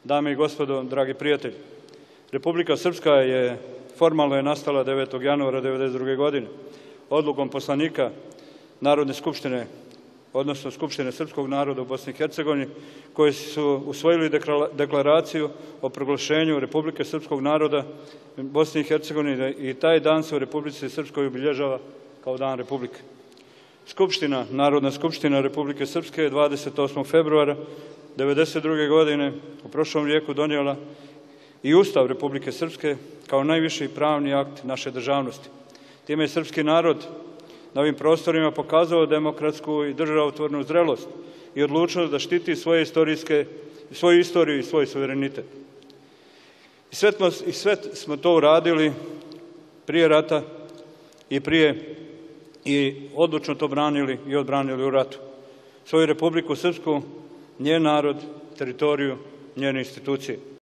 Dame i gospodo, dragi prijatelji, Republika Srpska je formalno nastala 9. januara 1992. godine odlukom poslanika Narodne skupštine, odnosno Skupštine srpskog naroda u Bosni i Hercegovini, koji su usvojili deklaraciju o proglašenju Republike Srpskog naroda Bosne i Hercegovine i taj dan se u Republici Srpskoj obilježava kao Dan Republike. Narodna skupština Republike Srpske je 28. februara 1992. godine u prošlom vijeku donijela i Ustav Republike Srpske kao najviši pravni akt naše državnosti. Time je srpski narod na ovim prostorima pokazao demokratsku i državotvornu zrelost i odlučnost da štiti svoju istoriju i svoj suverenitet. I sve smo to uradili prije rata i odlučno to branili i odbranili u ratu. Svoju Republiku Srpsku, njen narod, teritoriju, njene institucije.